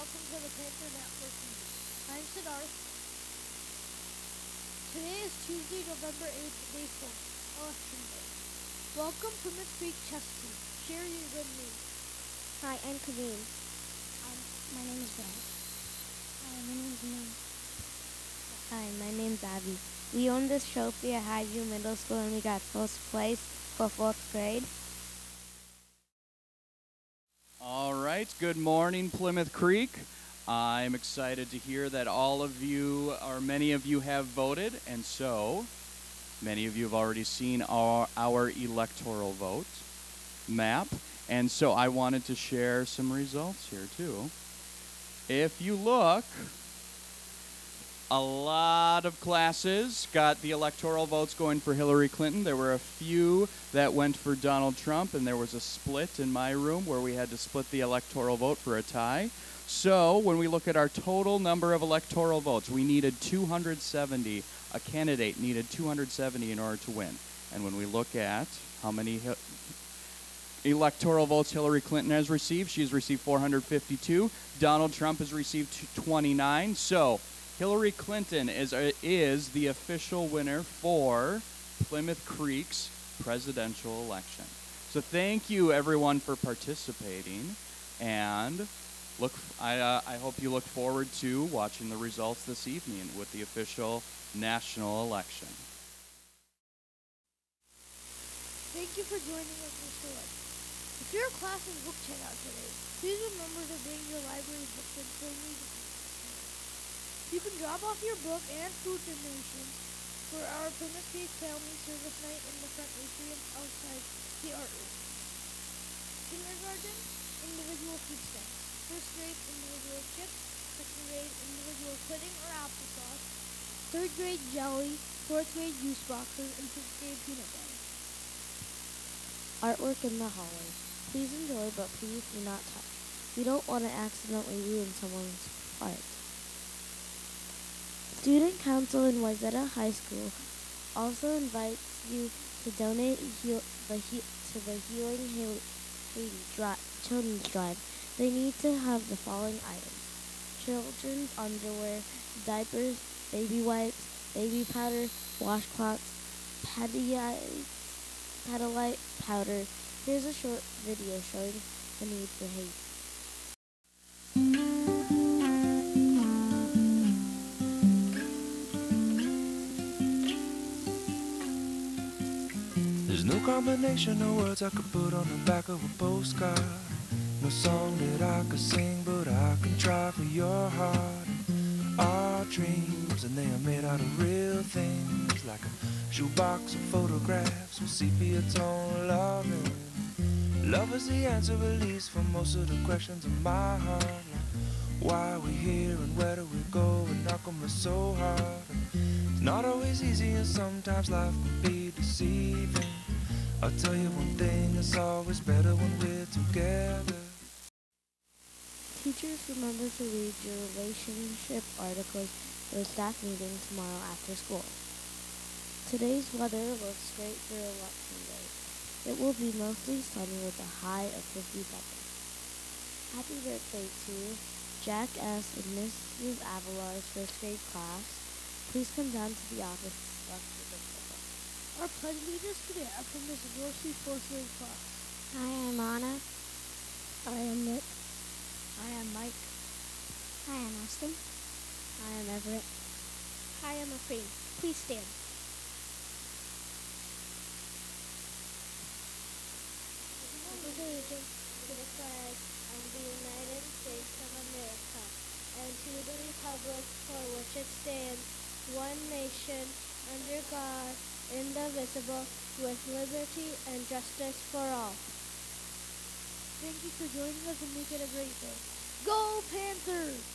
welcome to the Panther Network News. I'm Siddharth. Today is Tuesday, November 8th, Day 4th, Election Day. Welcome Plymouth Creek Chess Team. Share your good news. Hi, I'm Kareem. My name is Brad. Hi, my name is Moon. Hi, my name's Abby. We won this trophy at Highview Middle School and we got first place for 4th grade. All right, good morning, Plymouth Creek. I'm excited to hear that all of you, or many of you, have voted, and so many of you have already seen our electoral vote map, and so I wanted to share some results here too. If you look, a lot of classes got the electoral votes going for Hillary Clinton. There were a few that went for Donald Trump, and there was a split in my room where we had to split the electoral vote for a tie. So when we look at our total number of electoral votes, we needed 270. A candidate needed 270 in order to win. And when we look at how many electoral votes Hillary Clinton has received, she's received 452. Donald Trump has received 29. So Hillary Clinton is the official winner for Plymouth Creek's presidential election. So thank you, everyone, for participating, and I hope you look forward to watching the results this evening with the official national election. Thank you for joining us, Mr. White. If your class is book checkout today, please remember to bring your library books and fill me the You can drop off your book and food donations for our Plymouth Creek Family Service Night in the front atrium outside the art room. Kindergarten, individual food stamps. First grade, individual chips. Second grade, individual pudding or applesauce. Third grade, jelly. Fourth grade, juice boxes. And fifth grade, peanut butter. Artwork in the hallway. Please enjoy, but please do not touch. We don't want to accidentally ruin someone's art. Student Council in Wayzata High School also invites you to donate to the Healing Haiti Children's Drive. They need to have the following items: children's underwear, diapers, baby wipes, baby powder, washcloths, Pedialyte powder. Here's a short video showing the need for Haiti. There's no combination of words I could put on the back of a postcard. No song that I could sing, but I can try for your heart. Our dreams, and they are made out of real things, like a shoebox of photographs with sepia tone loving. Love is the answer, at least, for most of the questions in my heart. Like, why are we here and where do we go, and how come it's so hard? It's not always easy, and sometimes life can be deceiving. I'll tell you one thing, it's always better when we're together. Teachers, remember to read your relationship articles for the staff meeting tomorrow after school. Today's weather looks great for Election Day. It will be mostly sunny with a high of 57. Happy birthday to Jack S. and Mrs. Avalar's first grade class. Please come down to the office to select your principal. Our pledge leaders today are from Ms. Dorsey, fourth grade class. Hi, I'm Anna. I am Nick. Hi, I'm Mike. Hi, I'm Austin. Hi, I'm Everett. Hi, I'm Afraid. Please stand. Allegiance to the flag of the United States of America and to the republic for which it stands, one nation, under God, indivisible, with liberty and justice for all. Thank you for joining us and make it a great day. Go Panthers!